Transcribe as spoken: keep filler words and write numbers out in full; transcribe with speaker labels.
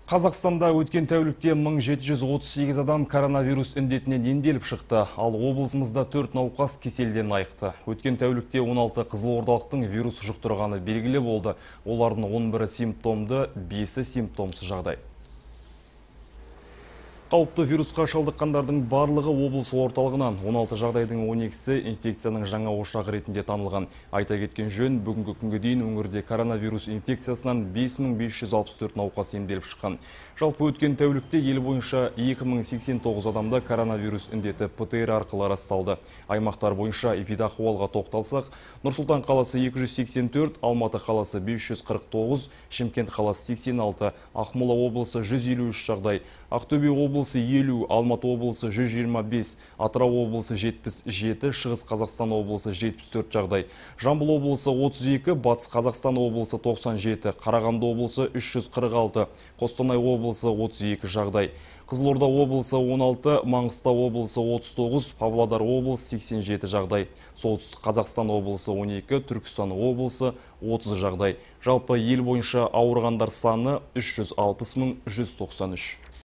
Speaker 1: Қазақстанда өткен тәулікте мың жеті жүз отыз сегіз адам коронавирус індетінен емделіп шықты, ал облысымызда төрт науқас кеселден айықты. Өткен тәулікте он алты қызылордалықтың вирус жұқтырғаны белгілі болды. Олардың он бірі симптомды, бесі симптомсыз жағдай. Қауіпті вирусқа шалдыққандардың барлығы облыс орталығынан, он алты жағдайдың он екісі инфекцияның жаңа ошағы ретінде танылған. Айта кеткен жөн, бүгінгі күнге дейін өңірде коронавирус инфекциясынан бес мың бес жүз алпыс төрт науқас емделіп шыққан. Жалпы өткен тәулікте ел бойынша екі мың сексен тоғыз адамда коронавирус індеті ПТР арқылы расталды. Аймақтар бойынша эпидахуалға тоқталсақ, Нұр-Сұлтан қаласы екі жүз сексен төрт, Алматы қаласы бес жүз қырық тоғыз, Шымкент қаласы сексен алты, Ақмола облысы жүз елу үш жағдай, Ақтөбе облысы елу, Алматы облысы жүз жиырма бес, Атырау облысы жетпіс жеті, Шығыс Қазақстан облысы жетпіс төрт жағдай, Жамбыл облысы отыз екі, Батыс Қазақстан облысы тоқсан жеті, Қарағанды облысы үш жүз қырық алты, Қостанай облысы отыз екі жағдай, Қызылорда облысы он алты, Маңғыстау облысы отыз тоғыз, Павлодар облысы сексен жеті жағдай, Солтүстік Қазақстан облысы он екі, Түркістан облысы отыз жағдай. Жалпы ел бойынша ауырғандар саны үш жүз алпыс мың жүз тоқсан үш.